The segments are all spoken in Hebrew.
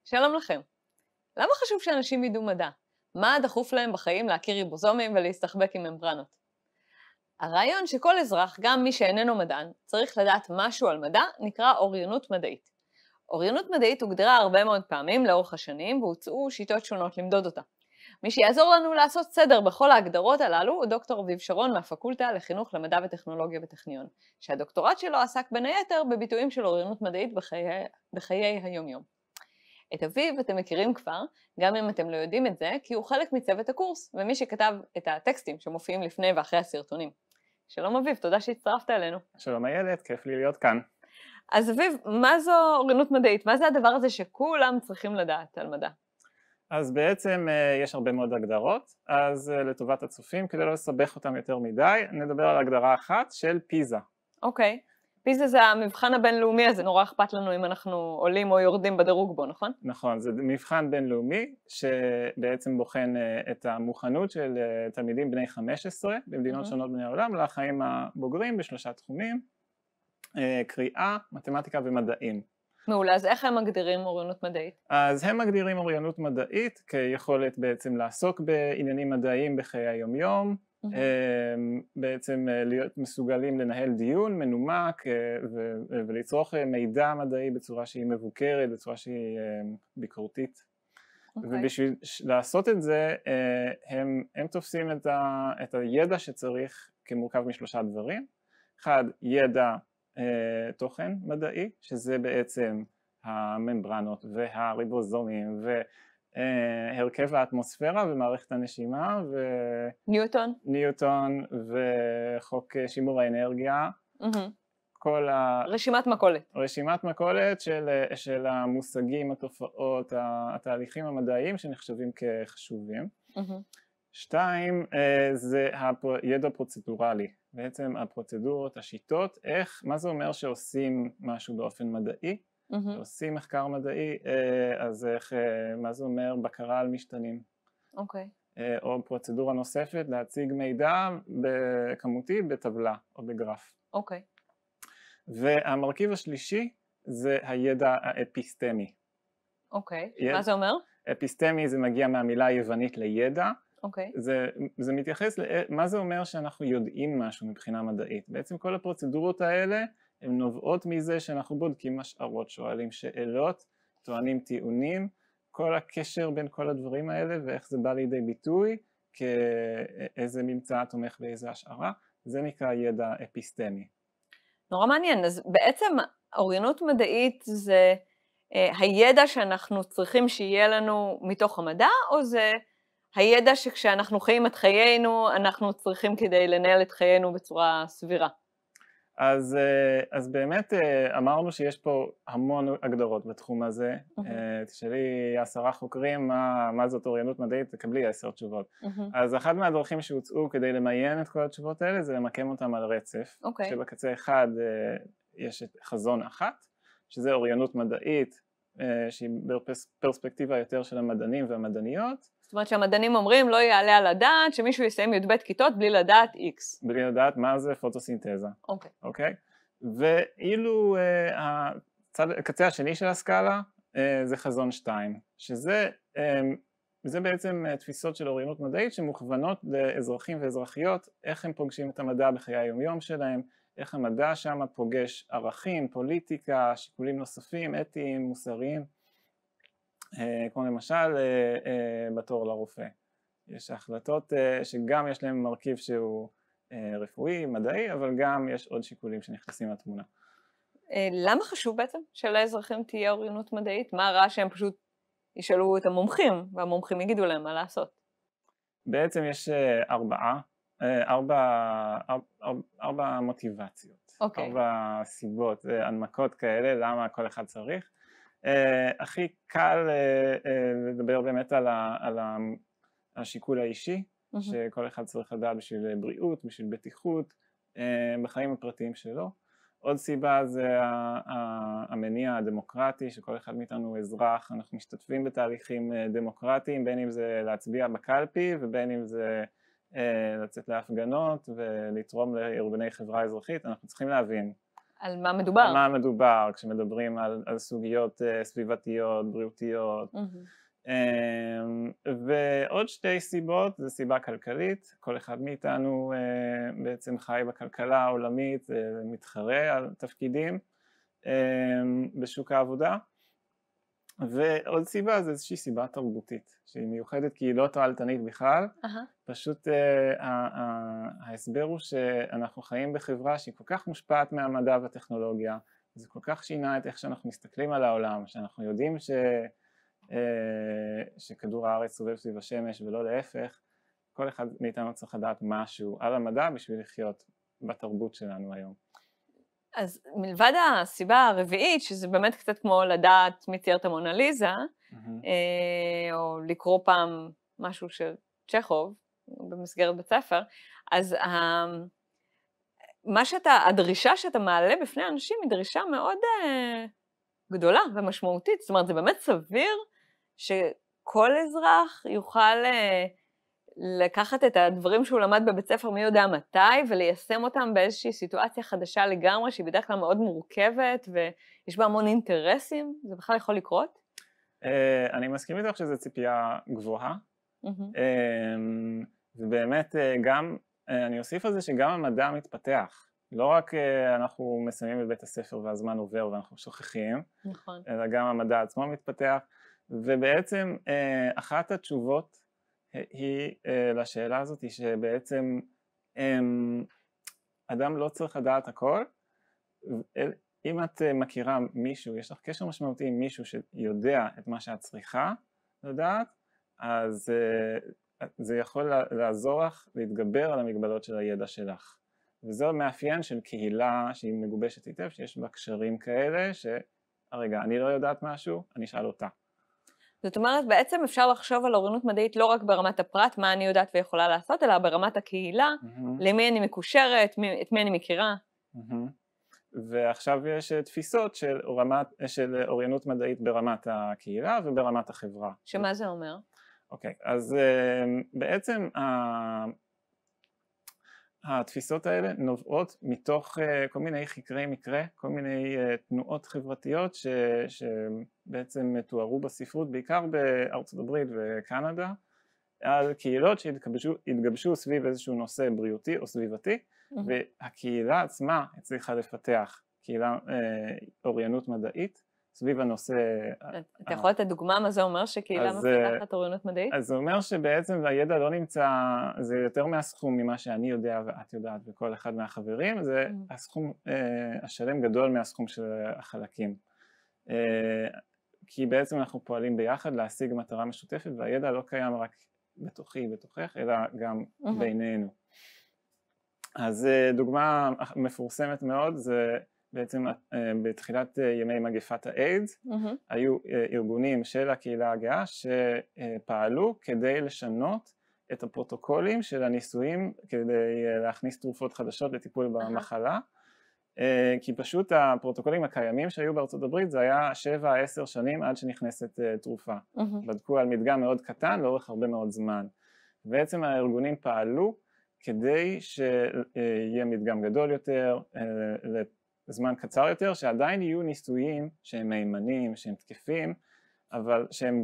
שלום לכם. למה חשוב שאנשים ידעו מדע? מה דחוף להם בחיים להכיר ריבוזומים ולהסתחבק עם ממברנות? הרעיון שכל אזרח, גם מי שאיננו מדען, צריך לדעת משהו על מדע, נקרא אוריינות מדעית. אוריינות מדעית הוגדרה הרבה מאוד פעמים לאורך השנים, והוצאו שיטות שונות למדוד אותה. מי שיעזור לנו לעשות סדר בכל ההגדרות הללו הוא דוקטור אביב שרון מהפקולטה לחינוך למדע וטכנולוגיה בטכניון, שהדוקטורט שלו עסק בין היתר בביטויים של אוריינות מדעית בחיי היום-יום. את אביב אתם מכירים כבר, גם אם אתם לא יודעים את זה, כי הוא חלק מצוות הקורס, ומי שכתב את הטקסטים שמופיעים לפני ואחרי הסרטונים. שלום אביב, תודה שהצטרפת אלינו. שלום איילת, כיף לי להיות כאן. אז אביב, מה זו אוריינות מדעית? מה זה הדבר הזה שכולם צריכים לדעת על מדע? אז בעצם יש הרבה מאוד הגדרות, אז לטובת הצופים, כדי לא לסבך אותם יותר מדי, נדבר על הגדרה אחת של פיזה. אוקיי. פיזה זה המבחן הבינלאומי הזה, נורא אכפת לנו אם אנחנו עולים או יורדים בדירוג בו, נכון? נכון, זה מבחן בינלאומי שבעצם בוחן את המוכנות של תלמידים בני 15 במדינות שונות בני העולם לחיים הבוגרים בשלושה תחומים, קריאה, מתמטיקה ומדעים. מעולה, אז איך הם מגדירים אוריינות מדעית? אז הם מגדירים אוריינות מדעית כיכולת בעצם לעסוק בעניינים מדעיים בחיי היום-יום, בעצם להיות מסוגלים לנהל דיון מנומק ולצרוך מידע מדעי בצורה שהיא מבוקרת, בצורה שהיא ביקורתית. ובשביל לעשות את זה הם תופסים את הידע שצריך כמורכב משלושה דברים. אחד, ידע תוכן מדעי, שזה בעצם הממברנות והריבוזומים והרכב האטמוספירה ומערכת הנשימה ניוטון וחוק שימור האנרגיה. רשימת מכולת של המושגים, התופעות, התהליכים המדעיים שנחשבים כחשובים. שתיים, זה הידע פרוצדורלי, בעצם הפרוצדורות, השיטות, מה זה אומר שעושים משהו באופן מדעי, עושים מחקר מדעי, אז מה זה אומר בקרה על משתנים. או פרוצדורה נוספת, להציג מידע כמותי בטבלה או בגרף. והמרכיב השלישי זה הידע האפיסטמי. מה זה אומר? אפיסטמי זה מגיע מהמילה היוונית לידע. זה מתייחס למה זה אומר שאנחנו יודעים משהו מבחינה מדעית. בעצם כל הפרוצדורות האלה הן נובעות מזה שאנחנו בודקים השערות, שואלים שאלות, טוענים טיעונים, כל הקשר בין כל הדברים האלה ואיך זה בא לידי ביטוי, כאיזה ממצא תומך באיזה השערה, זה נקרא ידע אפיסטמי. נורא מעניין, אז בעצם אוריינות מדעית זה הידע שאנחנו צריכים שיהיה לנו מתוך המדע, או זה הידע שכשאנחנו חיים את חיינו, אנחנו צריכים כדי לנהל את חיינו בצורה סבירה? אז באמת אמרנו שיש פה המון הגדרות בתחום הזה. תשאלי 10 חוקרים מה זאת אוריינות מדעית, תקבלי 10 תשובות. אז אחת מהדרכים שהוצאו כדי למיין את כל התשובות האלה זה למקם אותם על רצף, שבקצה אחד יש את חזון אחת, שזה אוריינות מדעית, שהיא בפרספקטיבה יותר של המדענים והמדעניות. זאת אומרת שהמדענים אומרים לא יעלה על הדעת שמישהו יסיים י"ב כיתות בלי לדעת X. בלי לדעת מה זה פוטוסינתזה. אוקיי? ואילו הקצה השני של הסקאלה זה חזון 2, שזה בעצם תפיסות של אוריינות מדעית שמוכוונות לאזרחים ואזרחיות, איך הם פוגשים את המדע בחיי היום-יום שלהם, איך המדע שם פוגש ערכים, פוליטיקה, שיקולים נוספים, אתיים, מוסריים, כמו למשל בתור לרופא. יש החלטות שגם יש להם מרכיב שהוא רפואי, מדעי, אבל גם יש עוד שיקולים שנכנסים לתמונה. למה חשוב בעצם שלאזרחים תהיה אוריינות מדעית? מה רע שהם פשוט ישאלו את המומחים, והמומחים יגידו להם מה לעשות? בעצם יש 4 מוטיבציות, 4 סיבות, הנמקות כאלה, למה כל אחד צריך. הכי קל לדבר באמת על השיקול האישי, שכל אחד צריך לדעת בשביל בריאות, בשביל בטיחות, בחיים הפרטיים שלו. עוד סיבה זה המניע הדמוקרטי, שכל אחד מאיתנו הוא אזרח, אנחנו משתתפים בתהליכים דמוקרטיים, בין אם זה להצביע בקלפי ובין אם זה לצאת להפגנות ולתרום לארגוני חברה אזרחית. אנחנו צריכים להבין על מה מדובר? על מה מדובר, כשמדברים על סוגיות סביבתיות, בריאותיות. ועוד שתי סיבות, זו סיבה כלכלית, כל אחד מאיתנו בעצם חי בכלכלה העולמית, מתחרה על תפקידים בשוק העבודה. ועוד סיבה זה איזושהי סיבה תרבותית, שהיא מיוחדת כי היא לא תועלתנית בכלל, פשוט ההסבר הוא שאנחנו חיים בחברה שהיא כל כך מושפעת מהמדע והטכנולוגיה, זה כל כך שינה את איך שאנחנו מסתכלים על העולם, שאנחנו יודעים שכדור הארץ סובב סביב השמש ולא להפך, כל אחד מאיתנו צריך לדעת משהו על המדע בשביל לחיות בתרבות שלנו היום. אז מלבד הסיבה הרביעית, שזה באמת קצת כמו לדעת מי צייר את המונליזה, או לקרוא פעם משהו של צ'כוב במסגרת בית ספר, אז הדרישה שאתה מעלה בפני אנשים היא דרישה מאוד גדולה ומשמעותית. זאת אומרת, זה באמת סביר שכל אזרח יוכל לקחת את הדברים שהוא למד בבית ספר מי יודע מתי, וליישם אותם באיזושהי סיטואציה חדשה לגמרי, שהיא בדרך כלל מאוד מורכבת, ויש בה המון אינטרסים. זה בכלל יכול לקרות? אני מסכים איתך שזו ציפייה גבוהה, ובאמת גם, אני אוסיף על זה שגם המדע מתפתח. לא רק אנחנו מסיימים בבית הספר והזמן עובר ואנחנו שוכחים, נכון. אלא גם המדע עצמו מתפתח, ובעצם אחת התשובות היא לשאלה הזאת היא שבעצם אדם לא צריך לדעת הכל. אם את מכירה מישהו, יש לך קשר משמעותי עם מישהו שיודע את מה שאת צריכה לדעת, אז זה יכול לעזור לך להתגבר על המגבלות של הידע שלך. וזו מאפיין של קהילה שהיא מגובשת היטב, שיש בה קשרים כאלה שהרגע, אני לא יודעת משהו, אני אשאל אותה. זאת אומרת, בעצם אפשר לחשוב על אוריינות מדעית לא רק ברמת הפרט, מה אני יודעת ויכולה לעשות, אלא ברמת הקהילה, למי אני מקושרת, את מי אני מכירה. ועכשיו יש תפיסות של אוריינות מדעית ברמת הקהילה וברמת החברה. שמה זה אומר? אוקיי, אז בעצם התפיסות האלה נובעות מתוך כל מיני חקרי מקרה, כל מיני תנועות חברתיות שבעצם תוארו בספרות, בעיקר בארצות הברית וקנדה, על קהילות שהתגבשו סביב איזשהו נושא בריאותי או סביבתי, והקהילה עצמה הצליחה לפתח קהילה אוריינות מדעית סביב הנושא. אתה יכול לתת דוגמה מה זה אומר שקהילה מפתחת אוריינות מדעית? אז זה אומר שבעצם הידע לא נמצא, זה יותר מהסכום ממה שאני יודע ואת יודעת וכל אחד מהחברים, זה הסכום השלם גדול מהסכום של החלקים. כי בעצם אנחנו פועלים ביחד להשיג מטרה משותפת, והידע לא קיים רק בתוכי, בתוכך, אלא גם בינינו. אז דוגמה מפורסמת מאוד, זה בעצם בתחילת ימי מגפת האיידס, היו ארגונים של הקהילה הגאה שפעלו כדי לשנות את הפרוטוקולים של הניסויים, כדי להכניס תרופות חדשות לטיפול במחלה, כי פשוט הפרוטוקולים הקיימים שהיו בארצות הברית זה היה 7-10 שנים עד שנכנסת תרופה. בדקו על מדגם מאוד קטן לאורך הרבה מאוד זמן. בעצם הארגונים פעלו כדי שיהיה מדגם גדול יותר, זמן קצר יותר, שעדיין יהיו ניסויים שהם מהימנים, שהם תקפים, אבל שהם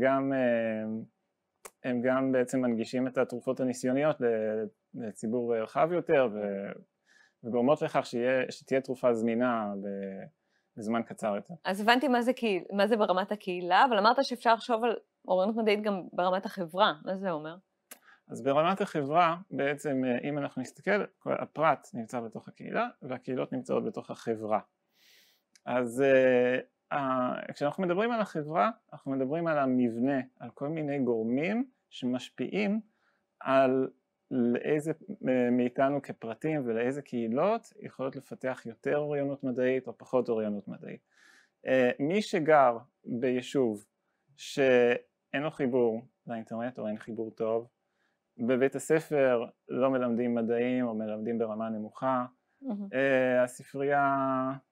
גם בעצם מנגישים את התרופות הניסיוניות לציבור רחב יותר, וגורמות לכך שתהיה תרופה זמינה בזמן קצר יותר. אז הבנתי מה זה ברמת הקהילה, אבל אמרת שאפשר לחשוב על אוריינות מדעית גם ברמת החברה, מה זה אומר? אז ברמת החברה, בעצם אם אנחנו נסתכל, הפרט נמצא בתוך הקהילה, והקהילות נמצאות בתוך החברה. אז כשאנחנו מדברים על החברה, אנחנו מדברים על המבנה, על כל מיני גורמים שמשפיעים על לאיזה מאיתנו כפרטים ולאיזה קהילות יכולות לפתח יותר אוריינות מדעית או פחות אוריינות מדעית. מי שגר ביישוב שאין לו חיבור לאינטרנט או אין חיבור טוב, בבית הספר לא מלמדים מדעים או מלמדים ברמה נמוכה, הספרייה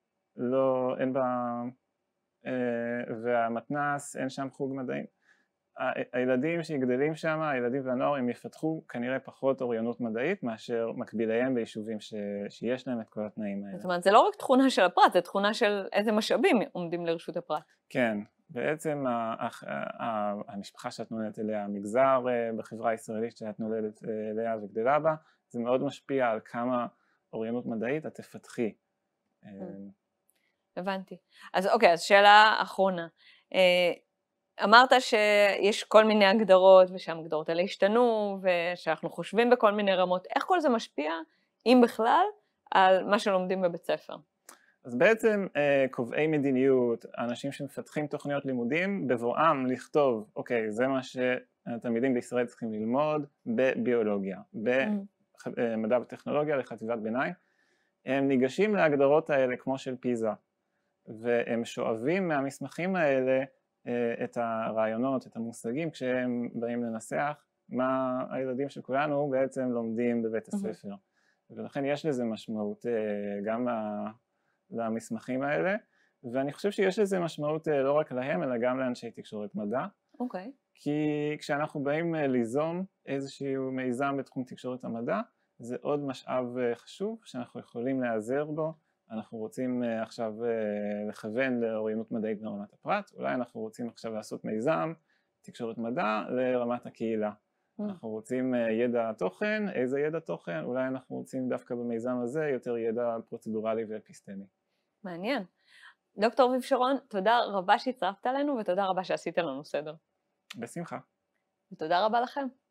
אין בה, והמתנ"ס אין שם חוג מדעים. הילדים שיגדלים שם, הילדים והנוער, הם יפתחו כנראה פחות אוריינות מדעית מאשר מקביליהם ביישובים שיש להם את כל התנאים האלה. זאת אומרת, זה לא רק תכונה של הפרט, זה תכונה של איזה משאבים עומדים לרשות הפרט. כן, בעצם המשפחה שאת נולדת אליה, המגזר בחברה הישראלית שאת נולדת אליה וגדלה בה, זה מאוד משפיע על כמה אוריינות מדעית את תפתחי. הבנתי. אז אוקיי, אז שאלה אחרונה. אמרת שיש כל מיני הגדרות, ושההגדרות האלה השתנו, ושאנחנו חושבים בכל מיני רמות. איך כל זה משפיע, אם בכלל, על מה שלומדים בבית ספר? אז בעצם קובעי מדיניות, אנשים שמפתחים תוכניות לימודים, בבואם לכתוב, אוקיי, זה מה שהתלמידים בישראל צריכים ללמוד בביולוגיה, במדע וטכנולוגיה לחטיבת ביניים, הם ניגשים להגדרות האלה כמו של פיזה, והם שואבים מהמסמכים האלה את הרעיונות, את המושגים, כשהם באים לנסח מה הילדים של כולנו בעצם לומדים בבית הספר. ולכן יש לזה משמעות גם למסמכים האלה, ואני חושב שיש לזה משמעות לא רק להם, אלא גם לאנשי תקשורת מדע. אוקיי. כי כשאנחנו באים ליזום איזשהו מיזם בתחום תקשורת המדע, זה עוד משאב חשוב שאנחנו יכולים להיעזר בו. אנחנו רוצים עכשיו לכוון לאוריינות מדעית ברמת הפרט, אולי אנחנו רוצים עכשיו לעשות מיזם, תקשורת מדע, לרמת הקהילה. אנחנו רוצים ידע תוכן, איזה ידע תוכן? אולי אנחנו רוצים דווקא במיזם הזה יותר ידע פרוצדורלי ואפיסטמי. מעניין. דוקטור אביב שרון, תודה רבה שהצטרפת אלינו ותודה רבה שעשית לנו סדר. בשמחה. ותודה רבה לכם.